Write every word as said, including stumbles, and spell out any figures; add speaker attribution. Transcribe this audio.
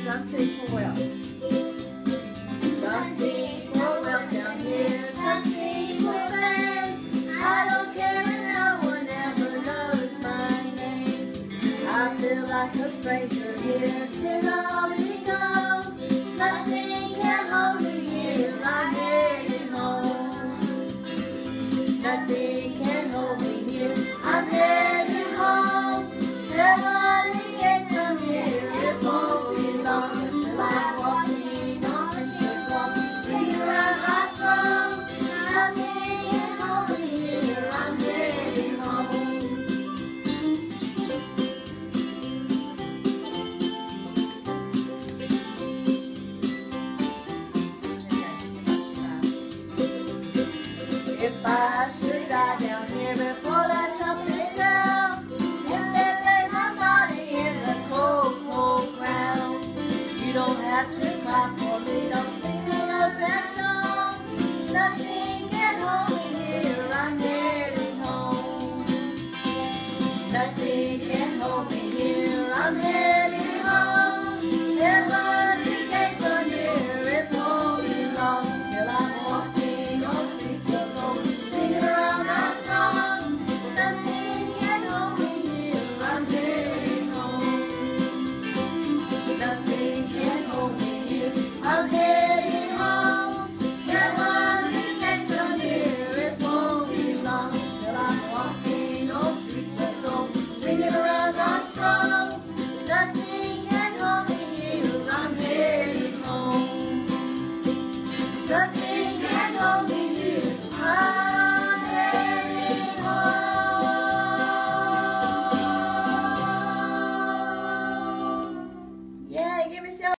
Speaker 1: Some sing for wealth. Some sing for wealth down here. Some sing for fame. I don't care if no one ever knows my name. I feel like a stranger here. Since I'll be gone, nothing can hold me here. I'm heading home. Nothing can hold me here. I'm heading home. Nobody gets from here. It won't be long until I'm walking on streets of gold. Singing around my throne. Nothing can hold me here. I'm heading home. If I should die down here before that trumpet sounds, if they lay my body in the cold, cold ground, you don't have to cry for me, don't sing me no sad song. Nothing can hold me here, I'm heading home. Nothing can hold me here, I'm heading home. Never the gates are near, it won't be long till I'm walking on streets of gold, singing around our song. Nothing can hold me here, I'm heading home. Nothing can hold me here, I'm heading home. Never the gates are near, it won't be long till I'm walking on streets of gold, singing around our song. Nothing can hold me here, I'm heading home. Nothing can hold me here, I'm heading home. Yeah, give yourself